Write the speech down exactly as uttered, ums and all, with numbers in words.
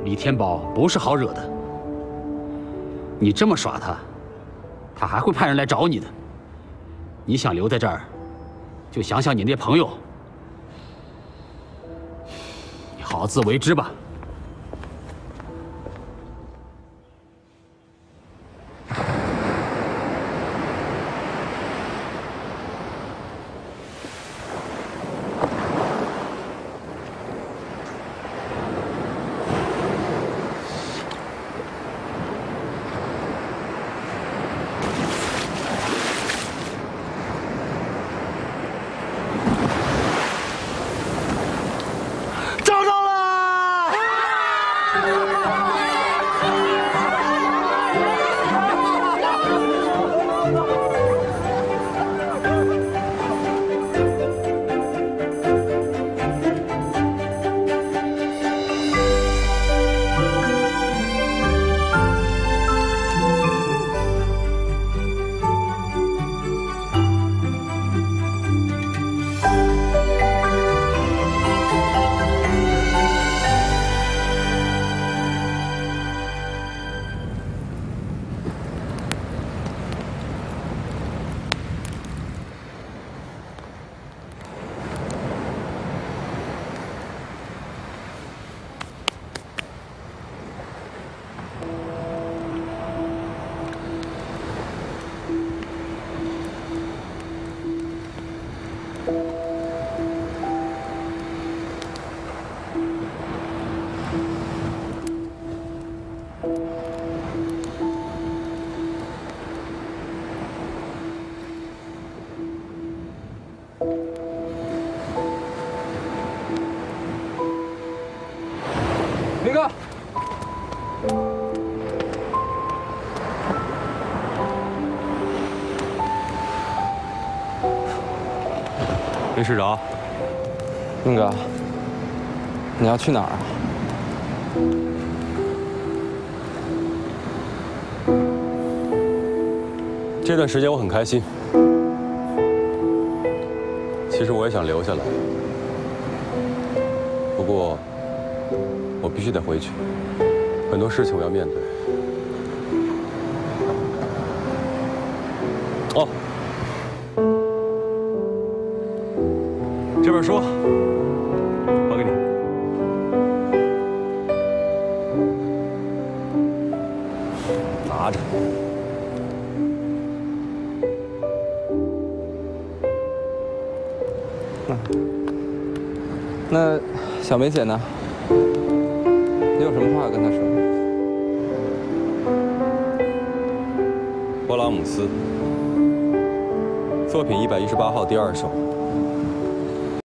李天宝不是好惹的。你这么耍他，他还会派人来找你的。你想留在这儿，就想想你那朋友。你好自为之吧。 明哥， 林市长， 明哥，你要去哪儿啊？ 这段时间我很开心，其实我也想留下来，不过我必须得回去，很多事情我要面对。哦，这本书还给你。拿着。 那小梅姐呢？你有什么话跟她说？ 勃拉姆斯作品一百一十八号第二首，